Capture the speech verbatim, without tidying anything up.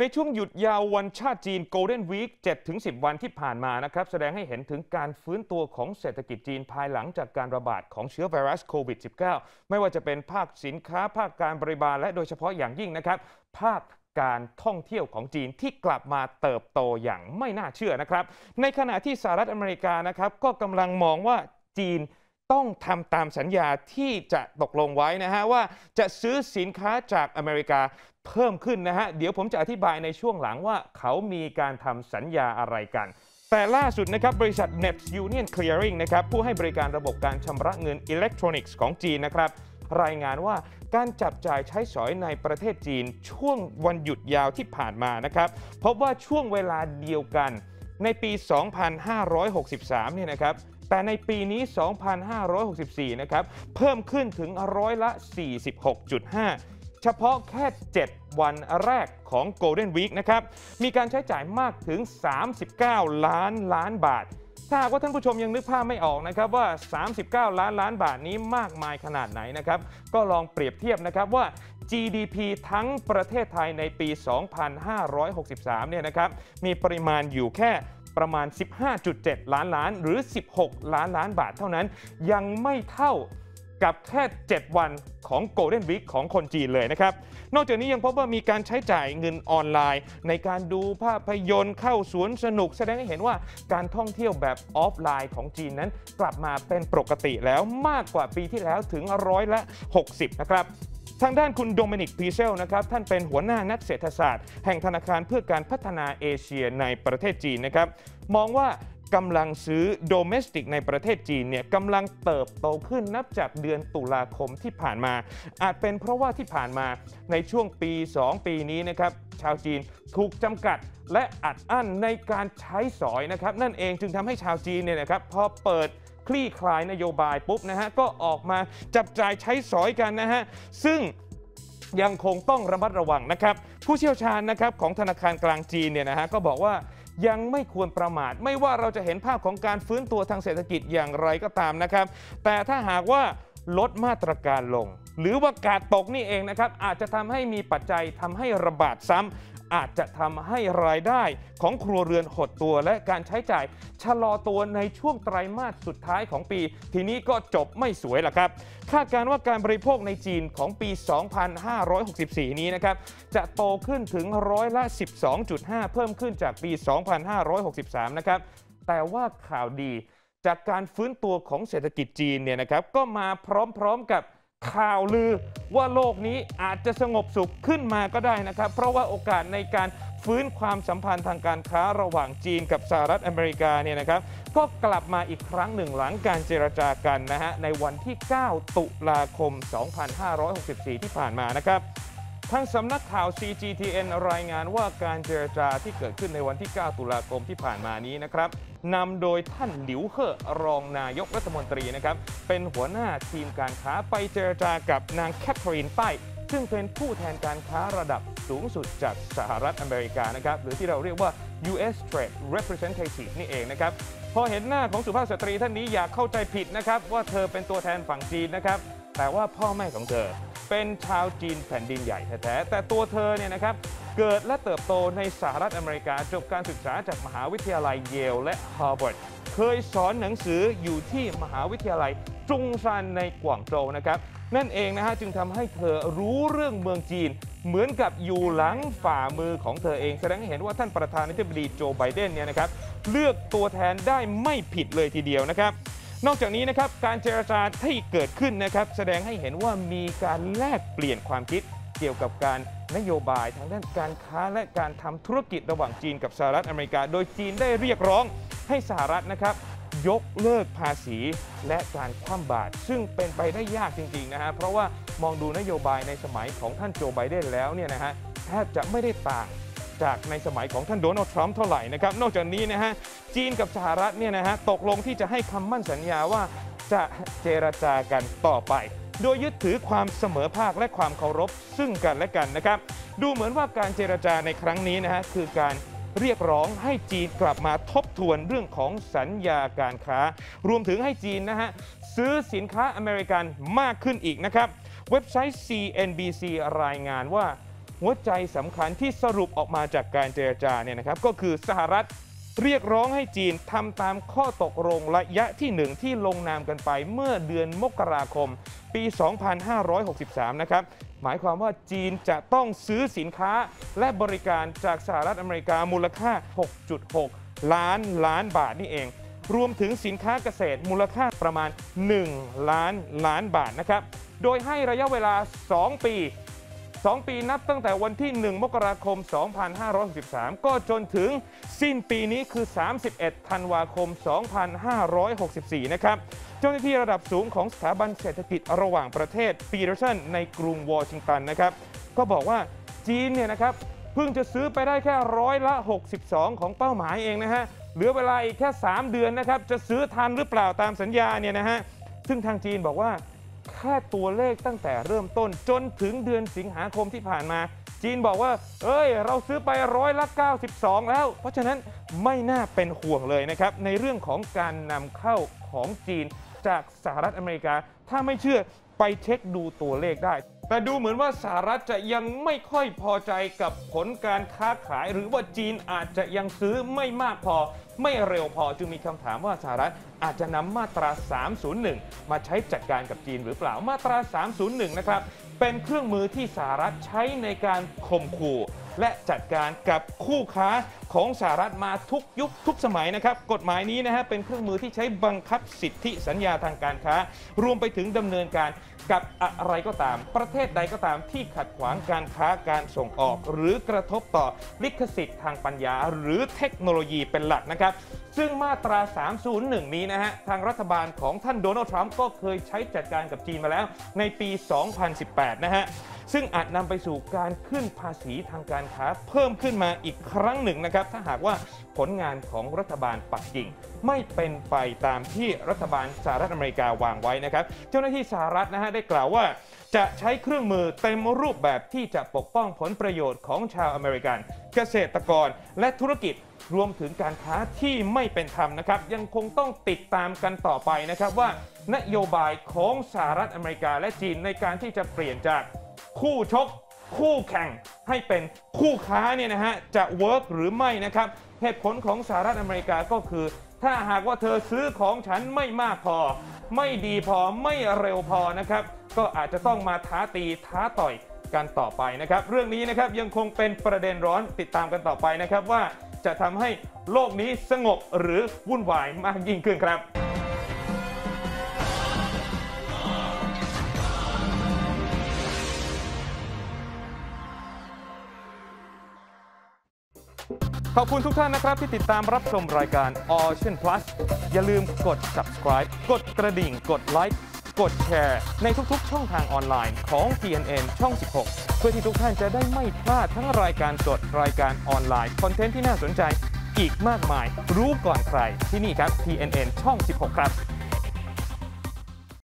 ช่วงหยุดยาววันชาติจีน Golden Week เจ็ดถึงสิบ วันที่ผ่านมานะครับแสดงให้เห็นถึงการฟื้นตัวของเศรษฐกิจจีนภายหลังจากการระบาดของเชื้อไวรัสโควิด สิบเก้า ไม่ว่าจะเป็นภาคสินค้าภาคการบริการและโดยเฉพาะอย่างยิ่งนะครับภาคการท่องเที่ยวของจีนที่กลับมาเติบโตอย่างไม่น่าเชื่อนะครับในขณะที่สหรัฐอเมริกานะครับก็กำลังมองว่าจีนต้องทำตามสัญญาที่จะตกลงไว้นะฮะว่าจะซื้อสินค้าจากอเมริกาเพิ่มขึ้นนะฮะเดี๋ยวผมจะอธิบายในช่วงหลังว่าเขามีการทำสัญญาอะไรกันแต่ล่าสุดนะครับบริษัท เน็ป Union Clearing นะครับผู้ให้บริการระบบการชำระเงินอิเล็กทรอนิกส์ของจีนนะครับรายงานว่าการจับจ่ายใช้สอยในประเทศจีนช่วงวันหยุดยาวที่ผ่านมานะครับพบว่าช่วงเวลาเดียวกันในปี สองพันห้าร้อยหกสิบสาม เนี่ยนะครับแต่ในปีนี้ สองพันห้าร้อยหกสิบสี่ นะครับเพิ่มขึ้นถึงร้อยละ สี่สิบหกจุดห้า เฉพาะแค่ เจ็ด วันแรกของ Golden Week นะครับมีการใช้จ่ายมากถึง สามสิบเก้า ล้านล้านบาทถ้าหากว่าท่านผู้ชมยังนึกภาพไม่ออกนะครับว่า สามสิบเก้า ล้านล้านบาทนี้มากมายขนาดไหนนะครับก็ลองเปรียบเทียบนะครับว่า จี ดี พี ทั้งประเทศไทยในปี สองพันห้าร้อยหกสิบสาม เนี่ยนะครับมีปริมาณอยู่แค่ประมาณ สิบห้าจุดเจ็ด ล้านล้านหรือ สิบหก ล้านล้านบาทเท่านั้นยังไม่เท่ากับแค่ เจ็ด วันของ Golden Week ของคนจีนเลยนะครับนอกจากนี้ยังพบว่ามีการใช้จ่ายเงินออนไลน์ในการดูภาพยนตร์เข้าสวนสนุกแสดงให้เห็นว่าการท่องเที่ยวแบบออฟไลน์ของจีนนั้นกลับมาเป็นปกติแล้วมากกว่าปีที่แล้วถึงร้อยละหกสิบนะครับทางด้านคุณโดมินิก พีเซลนะครับท่านเป็นหัวหน้านักเศรษฐศาสตร์แห่งธนาคารเพื่อการพัฒนาเอเชียในประเทศจีนนะครับมองว่ากำลังซื้อโดเมสติกในประเทศจีนเนี่ยกำลังเติบโตขึ้นนับจากเดือนตุลาคมที่ผ่านมาอาจเป็นเพราะว่าที่ผ่านมาในช่วงปีสองปีนี้นะครับชาวจีนถูกจำกัดและอัดอั้นในการใช้สอยนะครับนั่นเองจึงทำให้ชาวจีนเนี่ยนะครับพอเปิดคลี่คลายนโยบายปุ๊บนะฮะก็ออกมาจับจ่ายใช้สอยกันนะฮะซึ่งยังคงต้องระมัดระวังนะครับผู้เชี่ยวชาญนะครับของธนาคารกลางจีนเนี่ยนะฮะก็บอกว่ายังไม่ควรประมาทไม่ว่าเราจะเห็นภาพของการฟื้นตัวทางเศรษฐกิจอย่างไรก็ตามนะครับแต่ถ้าหากว่าลดมาตรการลงหรือว่ากาดตกนี่เองนะครับอาจจะทำให้มีปัจจัยทำให้ระบาดซ้ำอาจจะทำให้รายได้ของครัวเรือนหดตัวและการใช้จ่ายชะลอตัวในช่วงไตรมาสสุดท้ายของปีทีนี้ก็จบไม่สวยล่ะครับคาดการณ์ว่าการบริโภคในจีนของปี สองพันห้าร้อยหกสิบสี่ นี้นะครับจะโตขึ้นถึงร้อยละ สิบสองจุดห้า เพิ่มขึ้นจากปี สองพันห้าร้อยหกสิบสาม นะครับแต่ว่าข่าวดีจากการฟื้นตัวของเศรษฐกิจจีนเนี่ยนะครับก็มาพร้อมๆกับข่าวลือว่าโลกนี้อาจจะสงบสุขขึ้นมาก็ได้นะครับเพราะว่าโอกาสในการฟื้นความสัมพันธ์ทางการค้าระหว่างจีนกับสหรัฐอเมริกาเนี่ยนะครับก็กลับมาอีกครั้งหนึ่งหลังการเจรจากันนะฮะในวันที่ เก้า ตุลาคม สองพันห้าร้อยหกสิบสี่ ที่ผ่านมานะครับทางสำนักข่าว ซี จี ที เอ็น รายงานว่าการเจรจาที่เกิดขึ้นในวันที่ เก้า ตุลาคมที่ผ่านมานี้นะครับนำโดยท่านหลิวเฮ่อรองนายกรัฐมนตรีนะครับเป็นหัวหน้าทีมการค้าไปเจรจากับนางแคทเธอรีน ป้ายซึ่งเป็นผู้แทนการค้าระดับสูงสุดจากสหรัฐอเมริกานะครับหรือที่เราเรียกว่า ยู เอส Trade Representative นี่เองนะครับพอเห็นหน้าของสุภาพสตรีท่านนี้อยากเข้าใจผิดนะครับว่าเธอเป็นตัวแทนฝั่งจีนนะครับแต่ว่าพ่อแม่ของเธอเป็นชาวจีนแผ่นดินใหญ่แท้ๆแต่ตัวเธอเนี่ยนะครับเกิดและเติบโตในสหรัฐอเมริกาจบการศึกษาจากมหาวิทยาลัยเยลและฮาร์วาร์ดเคยสอนหนังสืออยู่ที่มหาวิทยาลัยจุงซันในกวางโจวนะครับนั่นเองนะฮะจึงทำให้เธอรู้เรื่องเมืองจีนเหมือนกับอยู่หลังฝ่ามือของเธอเองแสดงให้เห็นว่าท่านประธานาธิบดีโจไบเดนเนี่ยนะครับเลือกตัวแทนได้ไม่ผิดเลยทีเดียวนะครับนอกจากนี้นะครับการเจรจาที่เกิดขึ้นนะครับแสดงให้เห็นว่ามีการแลกเปลี่ยนความคิดเกี่ยวกับการนโยบายทางด้านการค้าและการทำธุรกิจระหว่างจีนกับสหรัฐอเมริกาโดยจีนได้เรียกร้องให้สหรัฐนะครับยกเลิกภาษีและการคว่ำบาตรซึ่งเป็นไปได้ยากจริงๆนะฮะเพราะว่ามองดูนโยบายในสมัยของท่านโจไบเดนแล้วเนี่ยนะฮะแทบจะไม่ได้ต่างจากในสมัยของท่านโดนัลด์ทรัมป์เท่าไหร่นะครับนอกจากนี้นะฮะจีนกับสหรัฐเนี่ยนะฮะตกลงที่จะให้คำมั่นสัญญาว่าจะเจรจากันต่อไปโดยยึดถือความเสมอภาคและความเคารพซึ่งกันและกันนะครับดูเหมือนว่าการเจรจาในครั้งนี้นะฮะคือการเรียกร้องให้จีนกลับมาทบทวนเรื่องของสัญญาการค้ารวมถึงให้จีนนะฮะซื้อสินค้าอเมริกันมากขึ้นอีกนะครับเว็บไซต์ ซี เอ็น บี ซี รายงานว่าหัวใจสำคัญที่สรุปออกมาจากการเจรจาเนี่ยนะครับก็คือสหรัฐเรียกร้องให้จีนทำตามข้อตกลงระยะที่หนึ่งที่ลงนามกันไปเมื่อเดือนมกราคมปี สองพันห้าร้อยหกสิบสาม นะครับหมายความว่าจีนจะต้องซื้อสินค้าและบริการจากสหรัฐอเมริกามูลค่า หกจุดหก ล้านล้านบาทนี่เองรวมถึงสินค้าเกษตรมูลค่าประมาณ หนึ่ง ล้านล้านบาทนะครับโดยให้ระยะเวลา สอง ปีสอง ปีนับตั้งแต่วันที่ หนึ่ง มกราคม สองพันห้าร้อยหกสิบสาม ก็จนถึงสิ้นปีนี้คือ สามสิบเอ็ด ธันวาคม สองพันห้าร้อยหกสิบสี่ นะครับเจ้าหน้าที่ระดับสูงของสถาบันเศรษฐกิจระหว่างประเทศปีเตอร์สันในกรุงวอชิงตันนะครับก็บอกว่าจีนเนี่ยนะครับเพิ่งจะซื้อไปได้แค่ร้อยละ หกสิบสอง ของเป้าหมายเองนะฮะเหลือเวลาอีกแค่ สาม เดือนนะครับจะซื้อทันหรือเปล่าตามสัญญาเนี่ยนะฮะซึ่งทางจีนบอกว่าแค่ตัวเลขตั้งแต่เริ่มต้นจนถึงเดือนสิงหาคมที่ผ่านมาจีนบอกว่าเอ้ยเราซื้อไปร้อยละเก้าสิบสองแล้วเพราะฉะนั้นไม่น่าเป็นห่วงเลยนะครับในเรื่องของการนำเข้าของจีนจากสหรัฐอเมริกาถ้าไม่เชื่อไปเช็คดูตัวเลขได้แต่ดูเหมือนว่าสหรัฐจะยังไม่ค่อยพอใจกับผลการค้าขายหรือว่าจีนอาจจะยังซื้อไม่มากพอไม่เร็วพอจึงมีคำถามว่าสหรัฐอาจจะนำมาตราสามศูนย์หนึ่งมาใช้จัดการกับจีนหรือเปล่ามาตราสามศูนย์หนึ่งนะครับเป็นเครื่องมือที่สหรัฐใช้ในการข่มขู่และจัดการกับคู่ค้าของสหรัฐมาทุกยุคทุกสมัยนะครับกฎหมายนี้นะฮะเป็นเครื่องมือที่ใช้บังคับสิทธิสัญญาทางการค้ารวมไปถึงดำเนินการกับอะไรก็ตามประเทศใดก็ตามที่ขัดขวางการค้าการส่งออกหรือกระทบต่อลิขสิทธิ์ทางปัญญาหรือเทคโนโลยีเป็นหลักนะครับซึ่งมาตราสามศูนย์หนึ่งนี้นะฮะทางรัฐบาลของท่านโดนัลด์ทรัมป์ก็เคยใช้จัดการกับจีนมาแล้วในปี สองพันสิบแปด นะฮะซึ่งอาจนำไปสู่การขึ้นภาษีทางการค้าเพิ่มขึ้นมาอีกครั้งหนึ่งนะครับถ้าหากว่าผลงานของรัฐบาลปักกิ่งไม่เป็นไปตามที่รัฐบาลสหรัฐอเมริกาวางไว้นะครับเจ้าหน้าที่สหรัฐนะฮะได้กล่าวว่าจะใช้เครื่องมือเต็มรูปแบบที่จะปกป้องผลประโยชน์ของชาวอเมริกันเกษตรกรและธุรกิจรวมถึงการค้าที่ไม่เป็นธรรมนะครับยังคงต้องติดตามกันต่อไปนะครับว่านโยบายของสหรัฐอเมริกาและจีนในการที่จะเปลี่ยนจากคู่ชกคู่แข่งให้เป็นคู่ค้าเนี่ยนะฮะจะเวิร์กหรือไม่นะครับเหตุผลของสหรัฐอเมริกาก็คือถ้าหากว่าเธอซื้อของฉันไม่มากพอไม่ดีพอไม่เร็วพอนะครับก็อาจจะต้องมาท้าตีท้าต่อยกันต่อไปนะครับเรื่องนี้นะครับยังคงเป็นประเด็นร้อนติดตามกันต่อไปนะครับว่าจะทำให้โลกนี้สงบหรือวุ่นวายมากยิ่งขึ้นครับขอบคุณทุกท่านนะครับที่ติดตามรับชมรายการ Ocean Plus อย่าลืมกด subscribe กดกระดิ่งกดไลค์กดแชร์ในทุกๆช่องทางออนไลน์ของ ที เอ็น เอ็น ช่อง สิบหก เพื่อที่ทุกท่านจะได้ไม่พลาดทั้งรายการสดรายการออนไลน์คอนเทนต์ที่น่าสนใจอีกมากมายรู้ก่อนใครที่นี่ครับ ที เอ็น เอ็น ช่อง สิบหก ครับ